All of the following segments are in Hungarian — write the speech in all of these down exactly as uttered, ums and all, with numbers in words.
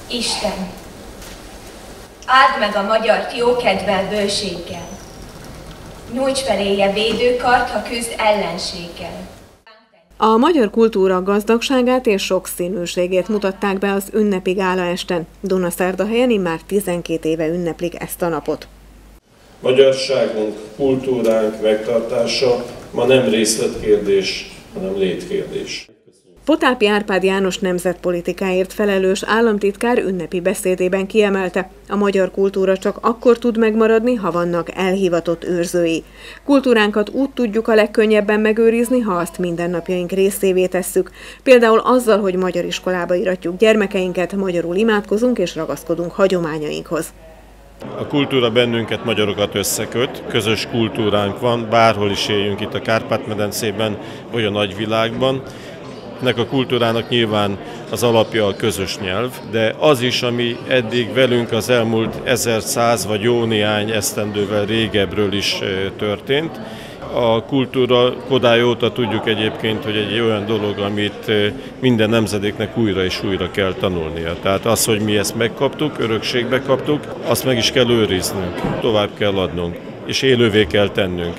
Isten, áld meg a magyart jókedvel, bőséggel. Nyújts feléje védőkart, ha küzd ellenséggel. A magyar kultúra gazdagságát és sokszínűségét mutatták be az ünnepi gálaesten. Dunaszerdahelyen immár tizenkét éve ünneplik ezt a napot. Magyarságunk, kultúránk megtartása ma nem részletkérdés, hanem létkérdés. Potápi Árpád János nemzetpolitikáért felelős államtitkár ünnepi beszédében kiemelte, a magyar kultúra csak akkor tud megmaradni, ha vannak elhivatott őrzői. Kultúránkat úgy tudjuk a legkönnyebben megőrizni, ha azt mindennapjaink részévé tesszük. Például azzal, hogy magyar iskolába iratjuk gyermekeinket, magyarul imádkozunk és ragaszkodunk hagyományainkhoz. A kultúra bennünket, magyarokat összeköt, közös kultúránk van, bárhol is éljünk itt a Kárpát-medencében, vagy a nagyvilágban. Ennek a kultúrának nyilván az alapja a közös nyelv, de az is, ami eddig velünk az elmúlt ezerszáz vagy jó néhány esztendővel régebbről is történt. A kultúra Kodály óta tudjuk egyébként, hogy egy olyan dolog, amit minden nemzedéknek újra és újra kell tanulnia. Tehát az, hogy mi ezt megkaptuk, örökségbe kaptuk, azt meg is kell őriznünk, tovább kell adnunk, és élővé kell tennünk.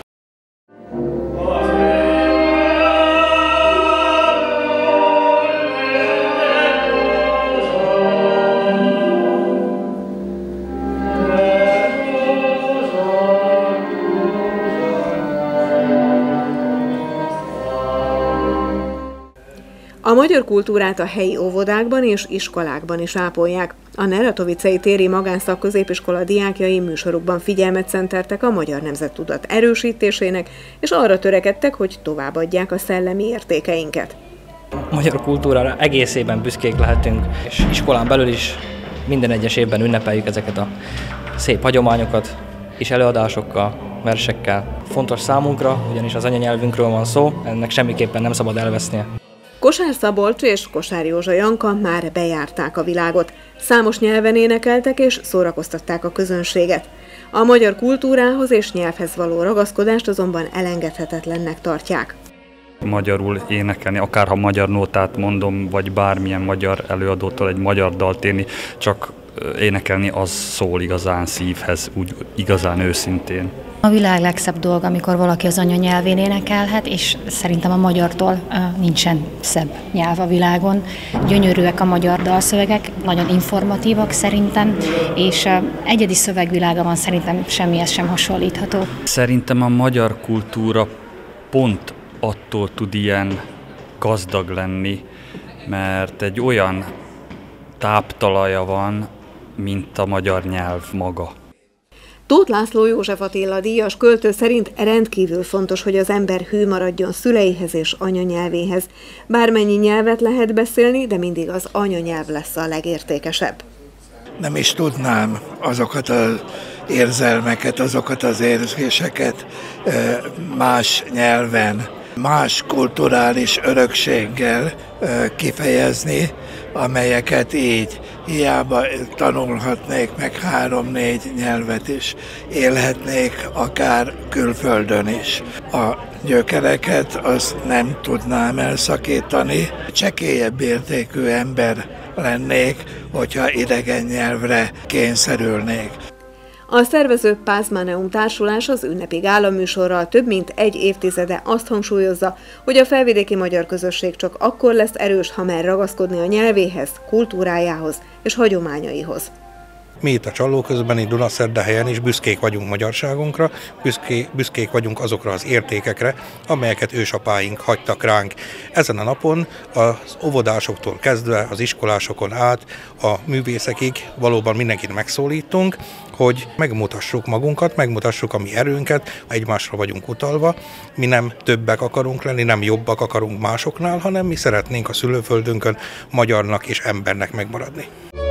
A magyar kultúrát a helyi óvodákban és iskolákban is ápolják. A Neratovicei téri magánszakközépiskola diákjai műsorukban figyelmet szenteltek a magyar nemzettudat erősítésének, és arra törekedtek, hogy továbbadják a szellemi értékeinket. A magyar kultúrára egészében büszkék lehetünk, és iskolán belül is minden egyes évben ünnepeljük ezeket a szép hagyományokat, és előadásokkal, versekkel. Fontos számunkra, ugyanis az anyanyelvünkről van szó, ennek semmiképpen nem szabad elvesznie. Kosár Szabolcs és Kosár Józsa Janka már bejárták a világot. Számos nyelven énekeltek és szórakoztatták a közönséget. A magyar kultúrához és nyelvhez való ragaszkodást azonban elengedhetetlennek tartják. Magyarul énekelni, akárha magyar nótát mondom, vagy bármilyen magyar előadótól egy magyar dalt érni, csak énekelni az szól igazán szívhez, úgy igazán őszintén. A világ legszebb dolga, amikor valaki az anyanyelvén énekelhet, és szerintem a magyartól nincsen szebb nyelv a világon. Gyönyörűek a magyar dalszövegek, nagyon informatívak szerintem, és egyedi szövegvilága van, szerintem semmihez sem hasonlítható. Szerintem a magyar kultúra pont attól tud ilyen gazdag lenni, mert egy olyan táptalaja van, mint a magyar nyelv maga. Tóth László József Attila díjas költő szerint rendkívül fontos, hogy az ember hű maradjon szüleihez és anyanyelvéhez. Bármennyi nyelvet lehet beszélni, de mindig az anyanyelv lesz a legértékesebb. Nem is tudnám azokat az érzelmeket, azokat az érzéseket más nyelven, más kulturális örökséggel kifejezni, amelyeket így hiába tanulhatnék meg három-négy nyelvet is, élhetnék akár külföldön is. A gyökereket azt nem tudnám elszakítani. Csekélyebb értékű ember lennék, hogyha idegen nyelvre kényszerülnék. A szervező Pázmáneum társulás az ünnepi gálaműsorral több mint egy évtizede azt hangsúlyozza, hogy a felvidéki magyar közösség csak akkor lesz erős, ha mer ragaszkodni a nyelvéhez, kultúrájához és hagyományaihoz. Mi itt a Csallóközbeni Dunaszerdahelyen is büszkék vagyunk magyarságunkra, büszké, büszkék vagyunk azokra az értékekre, amelyeket ősapáink hagytak ránk. Ezen a napon az óvodásoktól kezdve az iskolásokon át a művészekig valóban mindenkit megszólítunk, hogy megmutassuk magunkat, megmutassuk a mi erőnket, egymásra vagyunk utalva, mi nem többek akarunk lenni, nem jobbak akarunk másoknál, hanem mi szeretnénk a szülőföldünkön magyarnak és embernek megmaradni.